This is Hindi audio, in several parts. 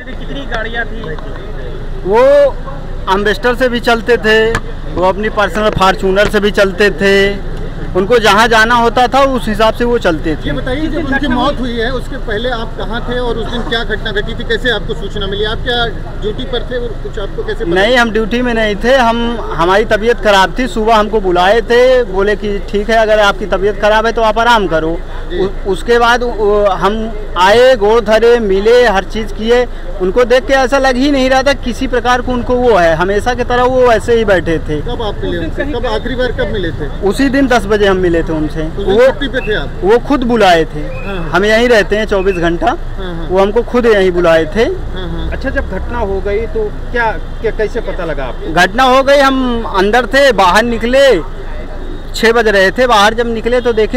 कितनी गाड़ियाँ थी? वो एम्बेसडर से भी चलते थे, वो अपनी पर्सनल फॉर्च्यूनर से भी चलते थे। उनको जहाँ जाना होता था उस हिसाब से वो चलते थे। ये बताइए, जब उनकी मौत हुई है उसके पहले आप कहाँ थे और उस दिन क्या घटना घटी थी? कैसे आपको सूचना मिली? आप क्या ड्यूटी पर थे और कुछ आपको कैसे पता? नहीं, हम ड्यूटी में नहीं थे। हमारी तबीयत खराब थी। सुबह हमको बुलाए थे, बोले कि ठीक है, अगर आपकी तबीयत खराब है तो आप आराम करो। उसके बाद हम आए, गोड़ धरे, मिले, हर चीज़ किए। उनको देख के ऐसा लग ही नहीं रहा था किसी प्रकार को उनको वो है, हमेशा की तरह वो ऐसे ही बैठे थे। कब आप मिले उनसे? कब आखिरी बार कब मिले थे? उसी दिन 10 बजे हम मिले थे उनसे। वो छुट्टी पे थे आप? वो खुद बुलाए थे। हाँ। हम यहीं रहते हैं 24 घंटा। हाँ। वो हमको खुद यहीं बुलाए थे। हाँ। अच्छा, जब घटना हो गई तो क्या कैसे पता लगा आपको? घटना हो गई, हम अंदर थे, बाहर निकले, 6 बज रहे थे। बाहर जब निकले तो देखे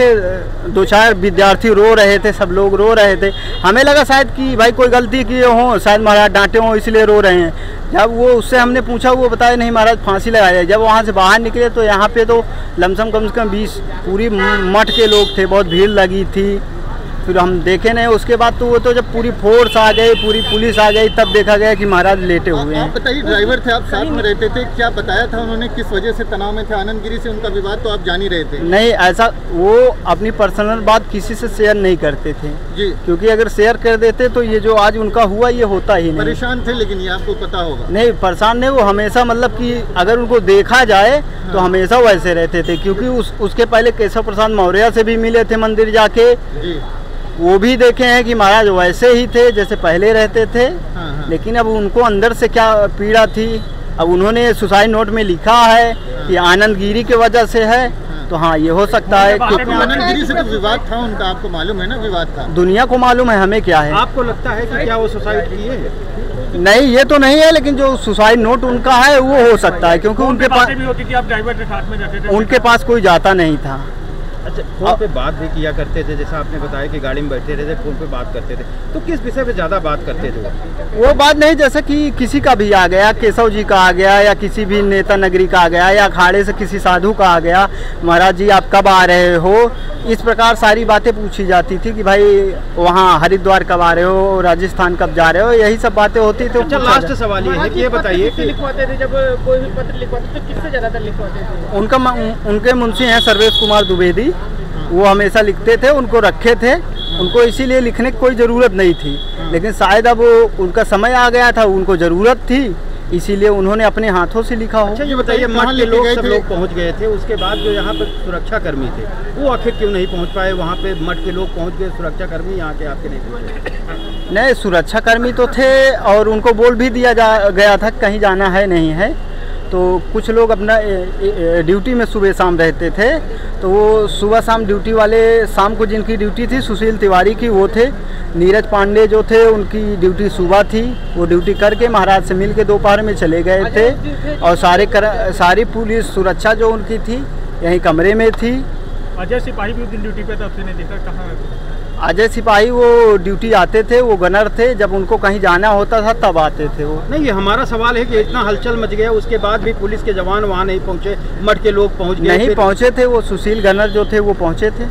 2-4 विद्यार्थी रो रहे थे, सब लोग रो रहे थे। हमें लगा शायद कि भाई कोई गलती किए हों, शायद महाराज डांटे हों इसलिए रो रहे हैं। जब वो उससे हमने पूछा, वो बताया नहीं महाराज फांसी लगाया। जब वहाँ से बाहर निकले तो यहाँ पे तो लमसम कम से कम 20 पूरी मठ के लोग थे, बहुत भीड़ लगी थी। फिर हम देखे नहीं। उसके बाद तो वो तो जब पूरी फोर्स आ गई, पूरी पुलिस आ गई, तब देखा गया कि महाराज लेटे हुए हैं। आप बताइए, ड्राइवर थे, आप साथ में रहते थे, क्या बताया था उन्होंने? किस वजह से तनाव में थे? आनंद गिरी से उनका विवाद तो आप जान ही रहे थे। नहीं, ऐसा वो अपनी पर्सनल बात किसी से शेयर नहीं करते थे जी, क्योंकि अगर शेयर कर देते तो ये जो आज उनका हुआ ये होता ही नहीं। परेशान थे, लेकिन ये आपको पता होगा। नहीं, परेशान नहीं, वो हमेशा मतलब कि अगर उनको देखा जाए तो हमेशा वैसे रहते थे। क्योंकि उसके पहले केशव प्रसाद मौर्य से भी मिले थे मंदिर जाके, जी, वो भी देखे हैं कि महाराज वैसे ही थे जैसे पहले रहते थे। हाँ। लेकिन अब उनको अंदर से क्या पीड़ा थी, अब उन्होंने सुसाइड नोट में लिखा है कि आनंद गिरी की वजह से है। तो हाँ, ये हो सकता है। क्योंकि आनंद गिरी से तो विवाद था उनका, आपको मालूम है ना? विवाद था, दुनिया को मालूम है, हमें क्या है। आपको लगता है कि क्या वो सुसाइड किए? नहीं, ये तो नहीं है, लेकिन जो सुसाइड नोट उनका है वो हो सकता है, क्योंकि उनके पास भी होती थी, आप ड्राइवर के साथ में जाते थे? उनके पास कोई जाता नहीं था। अच्छा, फोन पे बात भी किया करते थे, जैसा आपने बताया कि गाड़ी में बैठे रहते, फोन पे बात करते थे, तो किस विषय पे ज़्यादा बात करते थे? वो बात नहीं, जैसे कि किसी का भी आ गया, केशव जी का आ गया, या किसी भी नेता नगरी का आ गया, या अखाड़े से किसी साधु का आ गया, महाराज जी आप कब आ रहे हो, इस प्रकार सारी बातें पूछी जाती थी कि भाई वहाँ हरिद्वार कब आ रहे हो, राजस्थान कब जा रहे हो, यही सब बातें होती थी। अच्छा, लास्ट सवाल ये है कि ये बताइए कि लिखवाते थे, जब कोई भी पत्र लिखवाते तो किससे ज़्यादातर लिखवाते थे? उनके मुंशी हैं सर्वेश कुमार द्विवेदी, वो हमेशा लिखते थे, उनको रखे थे। उनको इसीलिए लिखने की कोई ज़रूरत नहीं थी, लेकिन शायद अब उनका समय आ गया था, उनको ज़रूरत थी, इसीलिए उन्होंने अपने हाथों से लिखा हो। अच्छा, ये बताइए, मठ के लोग सब लोग पहुंच गए थे, उसके बाद जो यहाँ पर सुरक्षा कर्मी थे वो आखिर क्यों नहीं पहुँच पाए? वहाँ पे मठ के लोग पहुँच गए, सुरक्षा कर्मी यहाँ के आपके नहीं पहुँचे? नहीं, सुरक्षा कर्मी तो थे और उनको बोल भी दिया गया था कहीं जाना है नहीं है। तो कुछ लोग अपना ड्यूटी में सुबह शाम रहते थे, तो वो सुबह शाम ड्यूटी वाले, शाम को जिनकी ड्यूटी थी सुशील तिवारी की, वो थे। नीरज पांडे जो थे उनकी ड्यूटी सुबह थी, वो ड्यूटी करके महाराज से मिल के दोपहर में चले गए थे। और सारी पुलिस सुरक्षा जो उनकी थी यहीं कमरे में थी। अजय सिपाही भी उस दिन ड्यूटी पे था, आपने देखा? कहाँ? अजय सिपाही वो ड्यूटी आते थे, वो गनर थे, जब उनको कहीं जाना होता था तब आते थे वो। नहीं, ये हमारा सवाल है कि इतना हलचल मच गया, उसके बाद भी पुलिस के जवान वहाँ नहीं पहुँचे, मठ के लोग पहुँच गए? नहीं पहुँचे थे, वो सुशील गनर जो थे वो पहुँचे थे।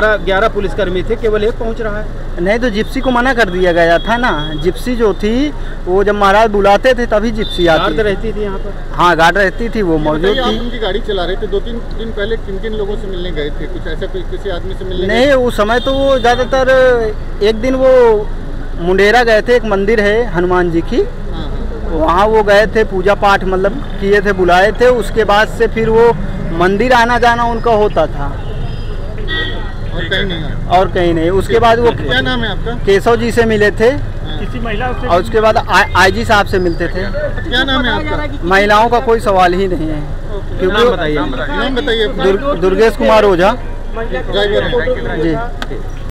11 पुलिसकर्मी थे, केवल एक पहुँच रहा है। नहीं, तो जिप्सी को मना कर दिया गया था ना। जिप्सी जो थी वो जब महाराज बुलाते थे तभी जिप्सी आती गार्ड रहती थी यहाँ पर? हाँ, गार्ड रहती थी, वो मौजूद थी। आप उनकी गाड़ी चला रहे थे, 2-3 दिन पहले किन लोगों से मिलने गए थे? कुछ ऐसा किसी आदमी से मिलने? नहीं, उस समय तो वो ज़्यादातर एक दिन वो मुंडेरा गए थे, एक मंदिर है हनुमान जी की, वहाँ वो गए थे, पूजा पाठ मतलब किए थे, बुलाए थे। उसके बाद से फिर वो मंदिर आना जाना उनका होता था, और कहीं नहीं। उसके बाद वो, क्या नाम है आपका? केशव जी से मिले थे, किसी महिला से? और उसके बाद आईजी साहब से मिलते थे। क्या नाम है आपका? महिलाओं का कोई सवाल ही नहीं है। क्योंकि नाम बताइए। दुर्गेश कुमार ओझा ड्राइवर जी।